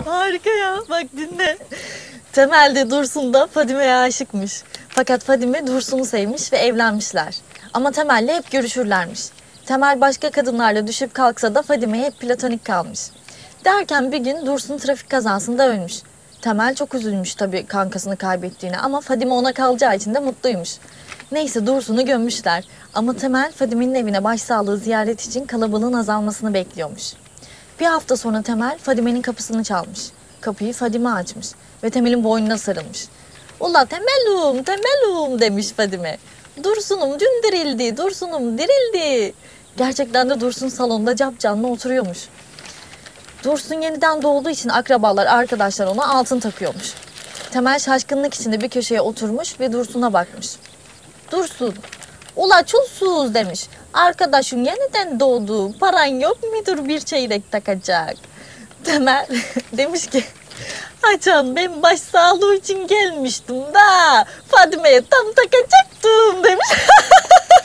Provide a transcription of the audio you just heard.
Harika ya. Bak dinle. Temel de Dursun da Fadime'ye aşıkmış. Fakat Fadime Dursun'u sevmiş ve evlenmişler. Ama Temel'le hep görüşürlermiş. Temel başka kadınlarla düşüp kalksa da Fadime'ye hep platonik kalmış. Derken bir gün Dursun trafik kazasında ölmüş. Temel çok üzülmüş tabii kankasını kaybettiğine ama Fadime ona kalacağı için de mutluymuş. Neyse Dursun'u gömmüşler ama Temel Fadime'nin evine başsağlığı ziyaret için kalabalığın azalmasını bekliyormuş. Bir hafta sonra Temel Fadime'nin kapısını çalmış. Kapıyı Fadime açmış ve Temel'in boynuna sarılmış. "Ula Temelum, Temelum" demiş Fadime. "Dursun'um dün dirildi, Dursun'um dirildi." Gerçekten de Dursun salonda capcanlı oturuyormuş. Dursun yeniden doğduğu için akrabalar, arkadaşlar ona altın takıyormuş. Temel şaşkınlık içinde bir köşeye oturmuş ve Dursun'a bakmış. "Dursun, ula çulsuz" demiş. "Arkadaşın yeniden doğdu, paran yok mudur bir çeyrek takacak?" Temel demiş ki, "Hacan ben başsağlığı için gelmiştim da Fadime'ye tam takacaktım" demiş.